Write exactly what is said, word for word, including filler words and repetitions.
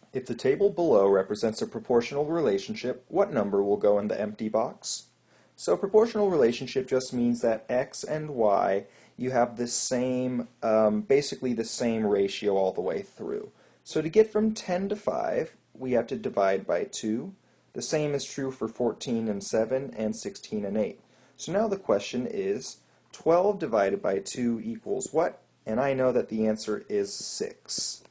If the table below represents a proportional relationship, what number will go in the empty box? So a proportional relationship just means that x and y, you have the same, um, basically the same ratio all the way through. So to get from ten to five, we have to divide by two. The same is true for fourteen and seven and sixteen and eight. So now the question is, twelve divided by two equals what? And I know that the answer is six.